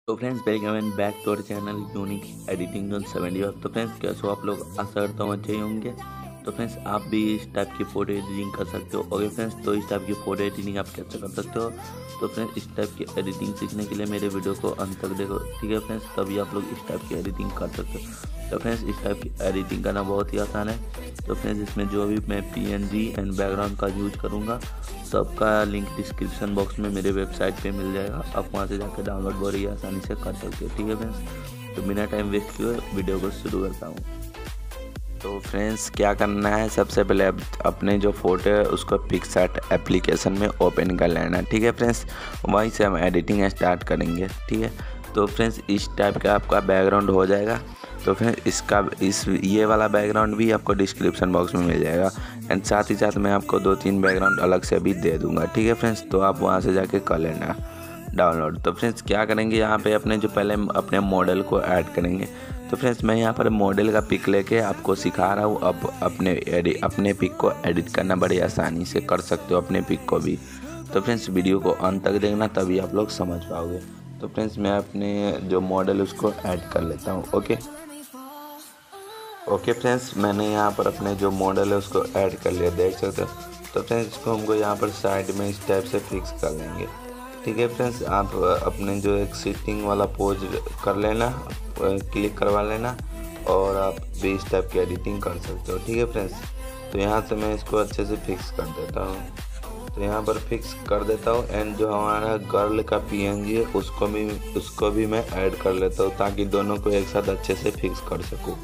तो friends welcome and back to our channel unique editing on 75। तो friends कैसे हो आप लोग, आशा करता हूँ अच्छे ही होंगे। तो फ्रेंड्स आप भी इस टाइप की फ़ोटो एडिटिंग कर सकते हो। ओके फ्रेंड्स, तो इस टाइप की फ़ोटो एडिटिंग आप कैसे कर सकते हो। तो फ्रेंड्स इस टाइप की एडिटिंग सीखने के लिए मेरे वीडियो को अंत तक देखो, ठीक है फ्रेंड्स, तभी आप लोग इस टाइप की एडिटिंग कर सकते हो। तो फ्रेंड्स इस टाइप की एडिटिंग करना बहुत ही आसान है। तो फ्रेंड्स इसमें जो भी मैं PNG एंड बैकग्राउंड का यूज करूँगा सबका लिंक डिस्क्रिप्शन बॉक्स में मेरे वेबसाइट पे मिल जाएगा। आप वहाँ से जाकर डाउनलोड बड़ी आसानी से कर सकते हो, ठीक है फ्रेंड्स। तो बिना टाइम वेस्ट किए वीडियो को शुरू करता हूँ। तो फ्रेंड्स क्या करना है, सबसे पहले अपने जो फ़ोटो है उसको पिक्सआर्ट एप्लीकेशन में ओपन कर लेना है, ठीक है फ्रेंड्स। वहीं से हम एडिटिंग स्टार्ट करेंगे, ठीक है। तो फ्रेंड्स इस टाइप का आपका बैकग्राउंड हो जाएगा। तो फिर ये वाला बैकग्राउंड भी आपको डिस्क्रिप्शन बॉक्स में मिल जाएगा। एंड साथ ही साथ मैं आपको 2-3 बैकग्राउंड अलग से भी दे दूंगा, ठीक है फ्रेंड्स। तो आप वहाँ से जाके कर लेना डाउनलोड। तो फ्रेंड्स क्या करेंगे, यहाँ पे अपने जो पहले अपने मॉडल को ऐड करेंगे। तो फ्रेंड्स मैं यहाँ पर मॉडल का पिक लेके आपको सिखा रहा हूँ। अब अपने पिक को एडिट करना बड़ी आसानी से कर सकते हो, अपने पिक को भी। तो फ्रेंड्स वीडियो को अंत तक देखना, तभी आप लोग समझ पाओगे। तो फ्रेंड्स मैं अपने जो मॉडल उसको ऐड कर लेता हूँ। ओके फ्रेंड्स, मैंने यहाँ पर अपने जो मॉडल है उसको ऐड कर लिया, देख सकते हो। तो फ्रेंड्स इसको हमको यहाँ पर साइड में इस टाइप से फिक्स कर लेंगे, ठीक है फ्रेंड्स। आप अपने जो एक सिटिंग वाला पोज कर लेना, क्लिक करवा लेना, और आप भी इस टाइप की एडिटिंग कर सकते हो, ठीक है फ्रेंड्स। तो यहाँ से मैं इसको अच्छे से फिक्स कर देता हूँ। तो यहाँ पर फिक्स कर देता हूँ। एंड जो हमारा गर्ल का PNG है उसको भी मैं ऐड कर लेता हूँ, ताकि दोनों को एक साथ अच्छे से फिक्स कर सकूँ।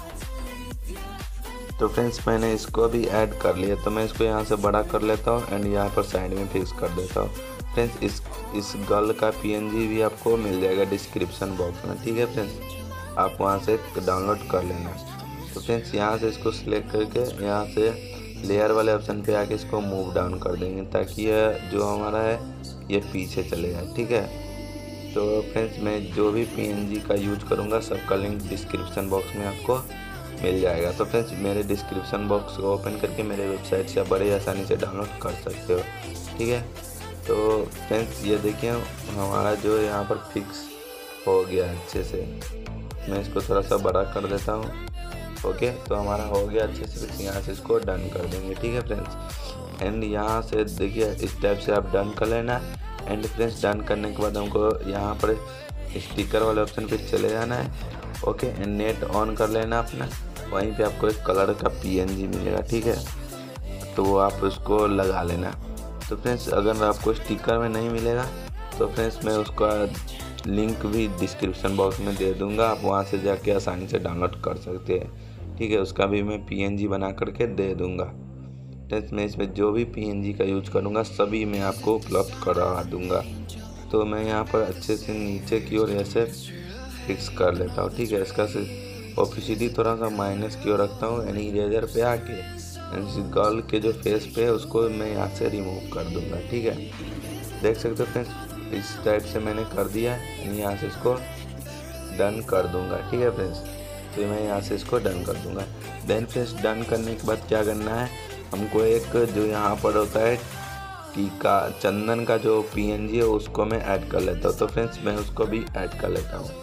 तो फ्रेंड्स मैंने इसको भी ऐड कर लिया। तो मैं इसको यहाँ से बड़ा कर लेता हूँ एंड यहाँ पर साइड में फिक्स कर देता हूँ। फ्रेंड्स इस गर्ल का PNG भी आपको मिल जाएगा डिस्क्रिप्शन बॉक्स में, ठीक है फ्रेंड्स। आप वहाँ से डाउनलोड कर लेना। तो फ्रेंड्स यहाँ से इसको सिलेक्ट करके यहाँ से लेयर वाले ऑप्शन पे आके इसको मूव डाउन कर देंगे, ताकि यह जो हमारा है ये पीछे चले जाए, ठीक है। तो फ्रेंड्स मैं जो भी PNG का यूज करूँगा सबका लिंक डिस्क्रिप्शन बॉक्स में आपको मिल जाएगा। तो फ्रेंड्स मेरे डिस्क्रिप्शन बॉक्स को ओपन करके मेरे वेबसाइट से आप बड़े आसानी से डाउनलोड कर सकते हो, ठीक है। तो फ्रेंड्स ये देखिए हमारा जो यहाँ पर फिक्स हो गया अच्छे से। मैं इसको थोड़ा सा बड़ा कर देता हूँ। ओके, तो हमारा हो गया अच्छे से फिक्स। यहाँ से इसको डन कर देंगे, ठीक है फ्रेंड्स। एंड यहाँ से देखिए इस टाइप से आप डन कर लेना। एंड फ्रेंड्स डन करने के बाद हमको यहाँ पर स्टिकर वाले ऑप्शन पे चले जाना है। ओके, एंड नेट ऑन कर लेना अपना। वहीं पे आपको एक कलर का PNG मिलेगा, ठीक है। तो वो आप उसको लगा लेना। तो फ्रेंड्स अगर आपको स्टिकर में नहीं मिलेगा तो फ्रेंड्स मैं उसका लिंक भी डिस्क्रिप्शन बॉक्स में दे दूंगा। आप वहाँ से जाके आसानी से डाउनलोड कर सकते हैं, ठीक है। उसका भी मैं PNG बना करके दे दूंगा। फ्रेंड्स मैं इसमें जो भी PNG का यूज करूँगा सभी मैं आपको उपलब्ध करवा दूँगा। तो मैं यहाँ पर अच्छे से नीचे की ओर ऐसे फिक्स कर लेता हूँ, ठीक है। इसका ओपेसिटी थोड़ा सा माइनस की ओर रखता हूँ, यानी इरेजर पे आके गर्ल के जो फेस पे है उसको मैं यहाँ से रिमूव कर दूंगा, ठीक है। देख सकते हो फ्रेंड्स इस टाइप से मैंने कर दिया, यानी यहाँ से इसको डन कर दूंगा, ठीक है फ्रेंड्स। तो मैं यहाँ से इसको डन कर दूंगा। देन फ्रेंड्स डन करने के बाद क्या करना है, हमको एक जो यहाँ पर होता है टीका चंदन का जो PNG है उसको मैं ऐड कर लेता हूँ। तो फ्रेंड्स मैं उसको भी ऐड कर लेता हूँ।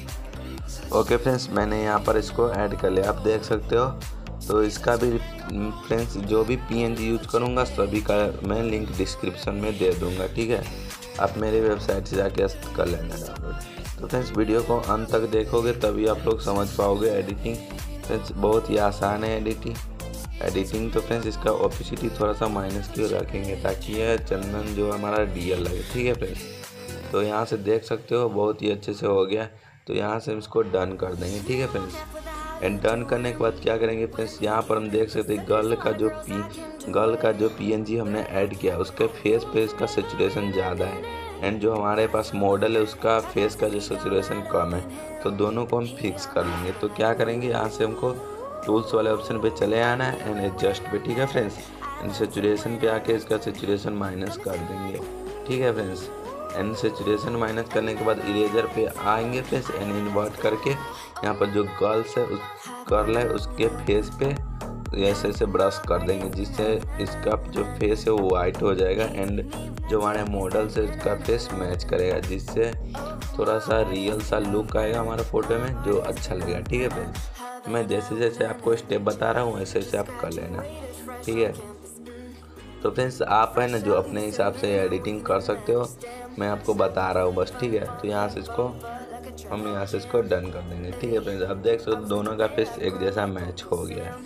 ओके फ्रेंड्स मैंने यहाँ पर इसको ऐड कर लिया, आप देख सकते हो। तो इसका भी फ्रेंड्स जो भी PNG यूज करूँगा सभी का मैं लिंक डिस्क्रिप्शन में दे दूँगा, ठीक है। आप मेरी वेबसाइट से जाके कर लेना डाउनलोड। तो फ्रेंड्स वीडियो को अंत तक देखोगे तभी आप लोग समझ पाओगे एडिटिंग। फ्रेंड्स बहुत ही आसान है एडिटिंग। तो फ्रेंड्स इसका ओपेसिटी थोड़ा सा माइनस की रखेंगे, ताकि यह चंदन जो हमारा DL लगे, ठीक है फ्रेंड्स। तो यहाँ से देख सकते हो बहुत ही अच्छे से हो गया। तो यहाँ से हम इसको डन कर देंगे, ठीक है फ्रेंड्स। एंड डन करने के बाद क्या करेंगे फ्रेंड्स, यहाँ पर हम देख सकते हैं गर्ल का जो PNG हमने ऐड किया उसके फेस पे इसका सेचुरेशन ज़्यादा है। एंड जो हमारे पास मॉडल है उसका फेस का जो सेचुरेशन कम है। तो दोनों को हम फिक्स कर लेंगे। तो क्या करेंगे, यहाँ से हमको टूल्स वाले ऑप्शन पे चले आना है एंड एडजस्ट पे, ठीक है फ्रेंड्स। एंड सेचुरेशन पे आके इसका सेचुरेशन माइनस कर देंगे, ठीक है फ्रेंड्स। एंड सेचुरेशन माइनस करने के बाद इरेजर पे आएंगे फ्रेंड्स एंड इन्वर्ट करके यहाँ पर जो गर्ल है उसके फेस पे ऐसे ऐसे ब्रश कर देंगे जिससे इसका जो फेस है वो वाइट हो जाएगा एंड जो हमारे मॉडल से इसका फेस मैच करेगा, जिससे थोड़ा सा रियल सा लुक आएगा हमारा फ़ोटो में जो अच्छा लगेगा। ठीक है फ्रेंड्स, मैं जैसे जैसे आपको स्टेप बता रहा हूँ वैसे वैसे आप कर लेना। ठीक है, तो फ्रेंड्स आप है ना जो अपने हिसाब से एडिटिंग कर सकते हो, मैं आपको बता रहा हूँ बस। ठीक है, तो यहाँ से इसको डन कर देंगे। ठीक है फ्रेंड्स, आप देख सकते हो दोनों का फेस एक जैसा मैच हो गया है।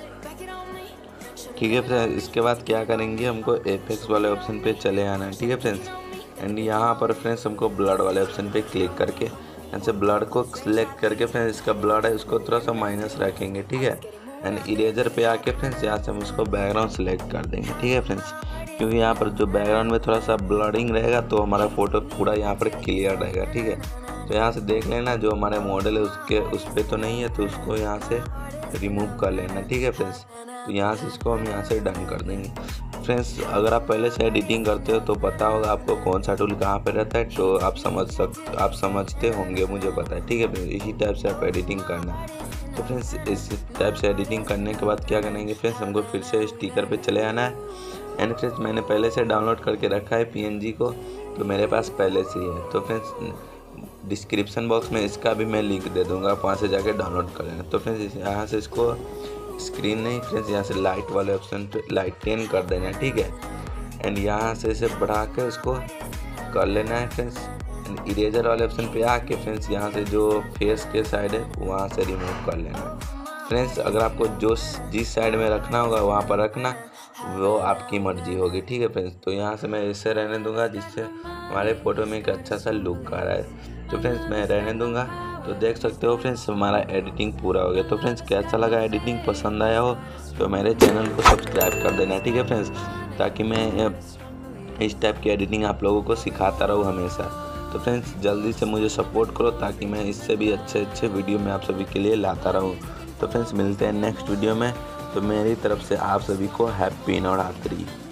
ठीक है फ्रेंड्स, इसके बाद क्या करेंगे, हमको एपेक्स वाले ऑप्शन पे चले आना है। ठीक है फ्रेंड्स, एंड यहाँ पर फ्रेंड्स हमको ब्लड वाले ऑप्शन पे क्लिक करके ऐसे ब्लड को सिलेक्ट करके फ्रेंड्स इसका ब्लड है उसको थोड़ा सा माइनस रखेंगे। ठीक है, एंड इरेजर पे आके फ्रेंड्स यहाँ से हम उसको बैकग्राउंड सेलेक्ट कर देंगे। ठीक है फ्रेंड्स, क्योंकि यहाँ पर जो बैकग्राउंड में थोड़ा सा ब्लडिंग रहेगा तो हमारा फ़ोटो पूरा यहाँ पर क्लियर रहेगा। ठीक है, तो यहाँ से देख लेना जो हमारे मॉडल है उसके उस पर तो नहीं है, तो उसको यहाँ से रिमूव कर लेना। ठीक है फ्रेंड्स, तो यहाँ से इसको हम यहाँ से डन कर देंगे। फ्रेंड्स, अगर आप पहले से एडिटिंग करते हो तो पता होगा आपको कौन सा टूल कहाँ पे रहता है, तो आप समझते होंगे, मुझे पता है। ठीक है फ्रेंड्स, इसी टाइप से आप एडिटिंग करना। तो फ्रेंड्स इस टाइप से एडिटिंग करने के बाद क्या करेंगे फ्रेंड्स, हमको फिर से स्टिकर पे चले आना है। एंड फ्रेंड्स मैंने पहले से डाउनलोड करके रखा है PNG को, तो मेरे पास पहले से ही है। तो फ्रेंड्स डिस्क्रिप्शन बॉक्स में इसका भी मैं लिंक दे दूँगा, आप वहाँ से जाके डाउनलोड कर लेना। तो फ्रेंड्स यहाँ से इसको स्क्रीन नहीं फ्रेंड्स, यहाँ से लाइट वाले ऑप्शन पे लाइट 10 कर देना है। ठीक है, एंड यहाँ से इसे बढ़ा के इसको कर लेना है फ्रेंड्स। एंड इरेजर वाले ऑप्शन पे आके फ्रेंड्स यहाँ से जो फेस के साइड है वहाँ से रिमूव कर लेना है। फ्रेंड्स अगर आपको जिस साइड में रखना होगा वहाँ पर रखना, वो आपकी मर्जी होगी। ठीक है फ्रेंड्स, तो यहाँ से मैं ऐसे रहने दूंगा जिससे हमारे फ़ोटो में एक अच्छा सा लुक आ रहा है। तो फ्रेंड्स मैं रहने दूंगा। तो देख सकते हो फ्रेंड्स हमारा एडिटिंग पूरा हो गया। तो फ्रेंड्स कैसा लगा एडिटिंग, पसंद आया हो तो मेरे चैनल को सब्सक्राइब कर देना। ठीक है फ्रेंड्स, ताकि मैं इस टाइप की एडिटिंग आप लोगों को सिखाता रहूँ हमेशा। तो फ्रेंड्स जल्दी से मुझे सपोर्ट करो ताकि मैं इससे भी अच्छे वीडियो मैं आप सभी के लिए लाता रहूँ। तो फ्रेंड्स मिलते हैं नेक्स्ट वीडियो में। तो मेरी तरफ से आप सभी को हैप्पी नवरात्रि।